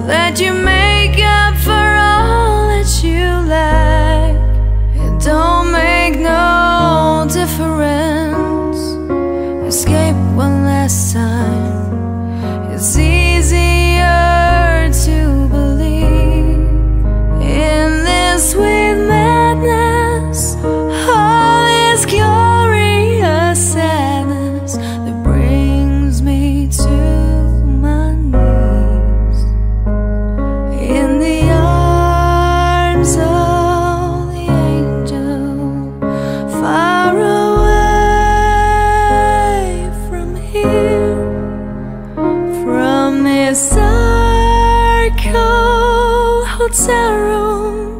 that you make up for all that you lack. It don't make no difference. Escape one last time. It's easier to believe in this sweet madness, all this glorious sadness that brings me to my knees in the arms of the angel, far away from here, from this dark hotel room.